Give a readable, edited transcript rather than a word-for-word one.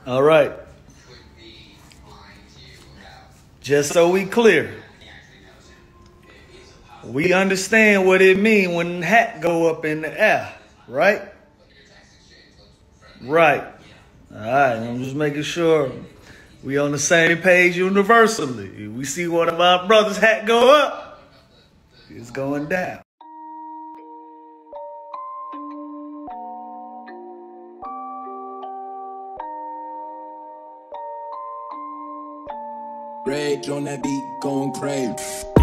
All right. Just so we clear, we understand what it means when hat go up in the air, right? Right. All right, I'm just making sure we on the same page universally. We see one of our brothers' hat go up, it's going down. Rage on that beat, going crazy.